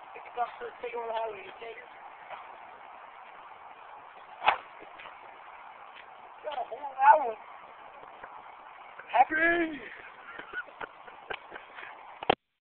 Pick it up, take it on the highway, you take it. Got a whole hour. Happy!